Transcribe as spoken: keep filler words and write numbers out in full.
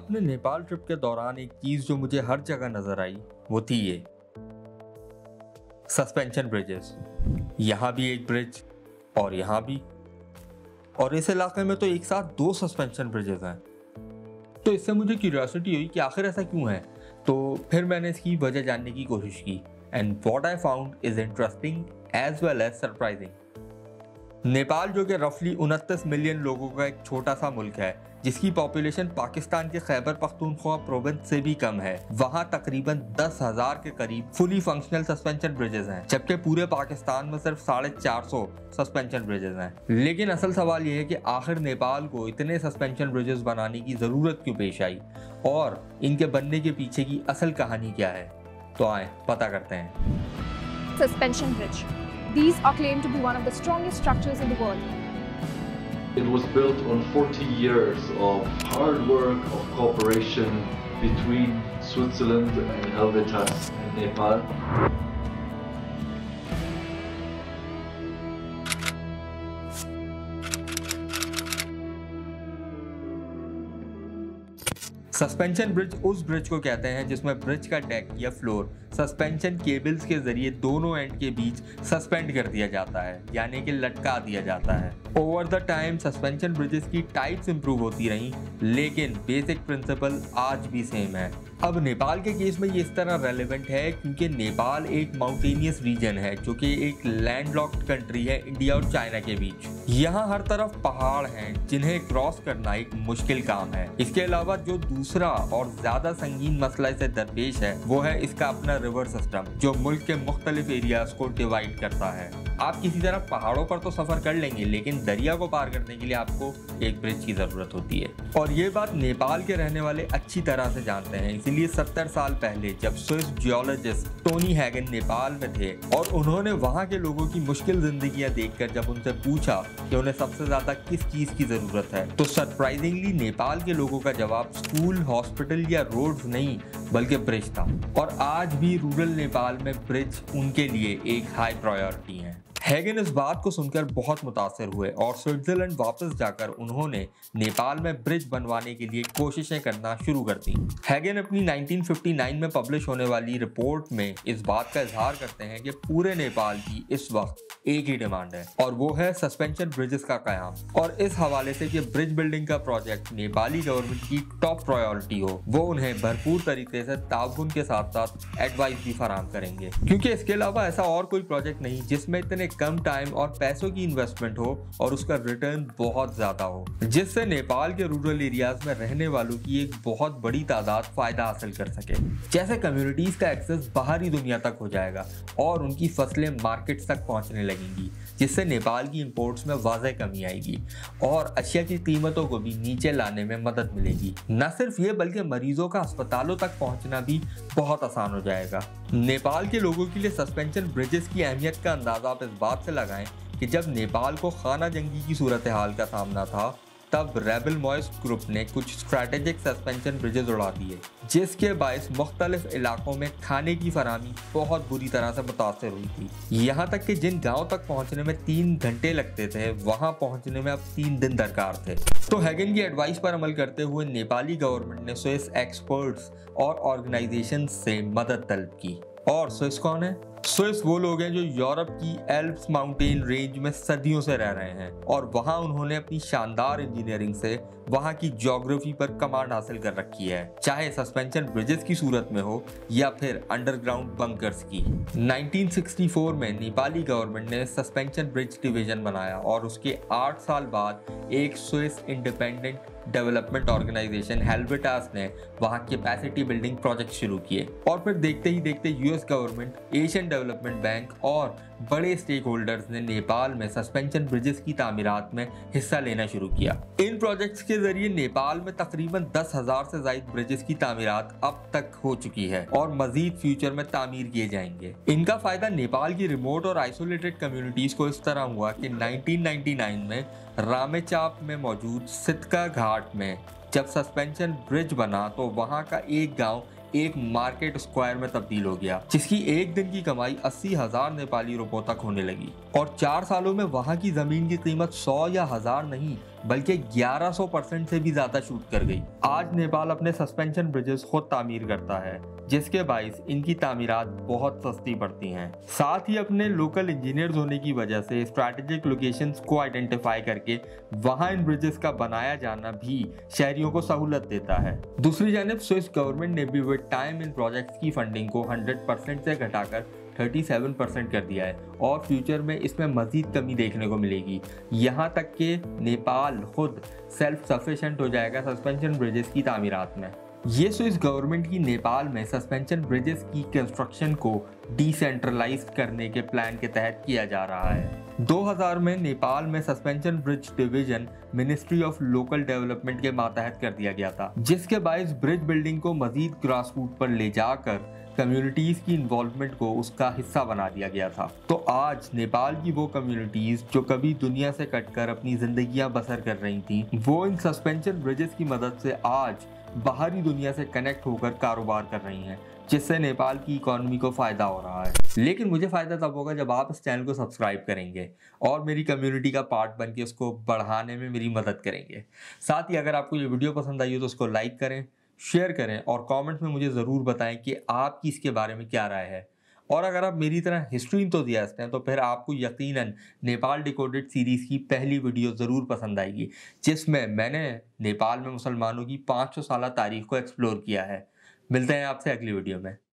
अपने नेपाल ट्रिप के दौरान एक चीज जो मुझे हर जगह नजर आई वो थी ये सस्पेंशन ब्रिजेस। यहाँ भी एक ब्रिज और यहाँ भी, और इस इलाके में तो एक साथ दो सस्पेंशन ब्रिजेस हैं। तो इससे मुझे क्यूरियोसिटी हुई कि आखिर ऐसा क्यों है। तो फिर मैंने इसकी वजह जानने की कोशिश की and what I found is interesting as well as surprising. Nepal जो कि रफली उनतीस मिलियन लोगों का एक छोटा सा मुल्क है, जिसकी पॉपुलेशन पाकिस्तान के खैबर पख्तूनख्वा प्रोविंस से भी कम है, वहाँ तकरीबन दस हजार के करीब फुली फंक्शनल सस्पेंशन ब्रिजेस हैं, जबकि पूरे पाकिस्तान में सिर्फ साढ़े चार सौ सस्पेंशन ब्रिजेस हैं। लेकिन असल सवाल यह है कि आखिर नेपाल को इतने सस्पेंशन ब्रिजेस बनाने की जरूरत क्यों पेश आई और इनके बनने के पीछे की असल कहानी क्या है। तो आए पता करते हैं। Suspension bridge. These are claimed to be one of the strongest structures in the world. It was built on forty years of hard work, of cooperation between Switzerland and Helvetas in Nepal. Suspension bridge उस bridge को कहते हैं जिसमें bridge का deck या floor suspension cables के जरिए दोनों एंड के बीच सस्पेंड कर दिया जाता है, यानी कि लटका दिया जाता है। Over the time suspension bridges की टाइप्स इंप्रूव होती रहीं, लेकिन बेसिक प्रिंसिपल आज भी सेम है। अब नेपाल के केस में ये इस तरह रेलेवेंट है क्योंकि नेपाल एक माउंटेनियस रीजन है जो कि एक लैंडलॉक्ड कंट्री है इंडिया और चाइना के बीच। यहाँ हर तरफ पहाड़ हैं जिन्हें क्रॉस करना एक मुश्किल काम है। इसके अलावा जो दूसरा और ज्यादा संगीन मसला इसे दरपेश है वो है इसका अपना रिवर सिस्टम, जो मुल्क के मुख्तलिफ एरियाज को डिवाइड करता है। आप किसी तरह पहाड़ों पर तो सफर कर लेंगे, लेकिन दरिया को पार करने के लिए आपको एक ब्रिज की जरूरत होती है। और ये बात नेपाल के रहने वाले अच्छी तरह से जानते हैं। इसीलिए सत्तर साल पहले जब Swiss geologist Toni Hagen Nepal में थे और उन्होंने वहाँ के लोगों की मुश्किल जिंदगियां देखकर जब उनसे पूछा कि उन्हें सबसे ज्यादा किस चीज की जरूरत है, तो सरप्राइजिंगली नेपाल के लोगों का जवाब स्कूल, हॉस्पिटल या रोड्स नहीं बल्कि ब्रिज था। और आज भी रूरल नेपाल में ब्रिज उनके लिए एक हाई प्रायोरिटी है। हैगन इस बात को सुनकर बहुत मुतासिर हुए और स्विट्जरलैंड वापस जाकर उन्होंने नेपाल में ब्रिज बनवाने के लिए कोशिशें करना शुरू कर दी। हैगन अपनी उन्नीस सौ उनसठ में पब्लिश होने वाली रिपोर्ट में इस बात का इजहार करते हैं कि पूरे नेपाल की इस वक्त एक ही डिमांड है और वो है सस्पेंशन ब्रिजेस का कयाम। और इस हवाले से कि ब्रिज बिल्डिंग का प्रोजेक्ट नेपाली गवर्नमेंट की टॉप प्रायोरिटी हो, वो उन्हें भरपूर तरीके से ताउन के साथ साथ एडवाइस भी फराहम करेंगे, क्योंकि इसके अलावा ऐसा और कोई प्रोजेक्ट नहीं जिसमें इतने कम टाइम और पैसों की इन्वेस्टमेंट हो और उसका रिटर्न बहुत ज्यादा हो, जिससे नेपाल के रूरल एरियाज में रहने वालों की एक बहुत बड़ी तादाद फायदा हासिल कर सके। जैसे कम्युनिटीज का एक्सेस बाहरी दुनिया तक हो जाएगा और उनकी फसलें मार्केट्स तक पहुंचने लगेंगी, जिससे नेपाल की इंपोर्ट्स में वाज़ह कमी आएगी और अशिया की कीमतों को भी नीचे लाने में मदद मिलेगी। न सिर्फ ये बल्कि मरीजों का अस्पतालों तक पहुंचना भी बहुत आसान हो जाएगा। नेपाल के लोगों के लिए सस्पेंशन ब्रिजेस की अहमियत का अंदाजा आप इस बात से लगाएं कि जब नेपाल को खाना जंगी की सूरत हाल का सामना था, तब रेबल मॉइस्ट ग्रुप ने कुछ स्ट्रैटेजिक सस्पेंशन ब्रिजेस उड़ा दिए, जिसके बायस मुख्तलिफ इलाकों में खाने की फराहमी बहुत बुरी तरह से मुतासर हुई थी। यहाँ तक कि जिन गाँव तक पहुँचने में तीन घंटे लगते थे, वहाँ पहुँचने में अब तीन दिन दरकार थे। तो हैगन की एडवाइस पर अमल करते हुए नेपाली गवर्नमेंट ने स्विस एक्सपर्ट्स और ऑर्गेनाइजेशन से मदद तलब की। और स्विस कौन है? स्विस वो लोग हैं जो यूरोप की एल्प्स माउंटेन रेंज में सदियों से रह रहे हैं और वहां उन्होंने अपनी शानदार इंजीनियरिंग से वहां की ज्योग्राफी पर कमांड हासिल कर रखी है, चाहे सस्पेंशन ब्रिजेस की सूरत में हो या फिर अंडरग्राउंड बंकर्स की। उन्नीस सौ चौंसठ में नेपाली गवर्नमेंट ने सस्पेंशन ब्रिज डिवीजन बनाया और उसके आठ साल बाद एक Swiss independent development organisation Helvetas ने वहां कैपेसिटी बिल्डिंग प्रोजेक्ट शुरू किए। और फिर देखते ही देखते US government, Asian development bank और बड़े स्टेक होल्डर्स ने नेपाल में सस्पेंशन ब्रिजेस की तामीरात में हिस्सा लेना शुरू किया। इन प्रोजेक्ट्स के जरिए नेपाल में तकरीबन दस हजार से ज्यादा ब्रिजेस की तामीरात अब तक हो चुकी है और मजीद फ्यूचर में तामीर किए जाएंगे। इनका फायदा नेपाल की रिमोट और आइसोलेटेड कम्युनिटीज को इस तरह हुआ कि उन्नीस सौ निन्यानवे में रामेचाप में मौजूद सितका घाट में जब सस्पेंशन ब्रिज बना तो वहां का एक गांव एक मार्केट स्क्वायर में तब्दील हो गया, जिसकी एक दिन की कमाई अस्सी हजार नेपाली रुपयों तक होने लगी। और चार सालों में वहां की जमीन की कीमत सौ या हजार नहीं बल्कि ग्यारह सौ परसेंट से भी ज्यादा शूट कर गई। आज नेपाल अपने सस्पेंशन ब्रिजेस खुद तामीर करता है, जिसके बाइस इनकी तामीरात बहुत सस्ती पड़ती हैं। साथ ही अपने लोकल इंजीनियर्स होने की वजह से स्ट्रैटेजिक लोकेशंस को आइडेंटिफाई करके वहां इन ब्रिजेस का बनाया जाना भी शहरियों को सहूलत देता है। दूसरी जानब स्विस गवर्नमेंट ने भी विद टाइम इन प्रोजेक्ट्स की फंडिंग को हंड्रेड परसेंट से घटाकर सैंतीस परसेंट कर दिया है और फ्यूचर में इसमें मजीद कमी देखने को मिलेगी। यहाँ तक कि नेपाल खुद सेल्फ सफिशिएंट हो जाएगा सस्पेंशन ब्रिजेस की तामीरात में। ये स्विस गवर्नमेंट की नेपाल में सस्पेंशन ब्रिजेस की कंस्ट्रक्शन को डिसेंट्रलाइज करने के प्लान के तहत किया जा रहा है। दो हज़ार में नेपाल में suspension bridge division ministry of local development के मातहत कर दिया गया था, जिसके बायस ब्रिज बिल्डिंग को मजीद ग्रास रूट पर ले जाकर कम्युनिटीज की इन्वॉल्वमेंट को उसका हिस्सा बना दिया गया था। तो आज नेपाल की वो कम्युनिटीज जो कभी दुनिया से कटकर अपनी जिंदगियां बसर कर रही थी, वो इन सस्पेंशन ब्रिजेस की मदद से आज बाहरी दुनिया से कनेक्ट होकर कारोबार कर रही हैं, जिससे नेपाल की इकोनॉमी को फायदा हो रहा है। लेकिन मुझे फायदा तब होगा जब आप इस चैनल को सब्सक्राइब करेंगे और मेरी कम्युनिटी का पार्ट बन के उसको बढ़ाने में मेरी मदद करेंगे। साथ ही अगर आपको ये वीडियो पसंद आई हो तो उसको लाइक करें, शेयर करें और कमेंट्स में मुझे ज़रूर बताएं कि आपकी इसके बारे में क्या राय है। और अगर आप मेरी तरह हिस्ट्री इंथुसियास्ट हैं तो फिर आपको यकीनन नेपाल डिकोडेड सीरीज़ की पहली वीडियो ज़रूर पसंद आएगी, जिसमें मैंने नेपाल में मुसलमानों की पाँच सौ साल तारीख को एक्सप्लोर किया है। मिलते हैं आपसे अगली वीडियो में।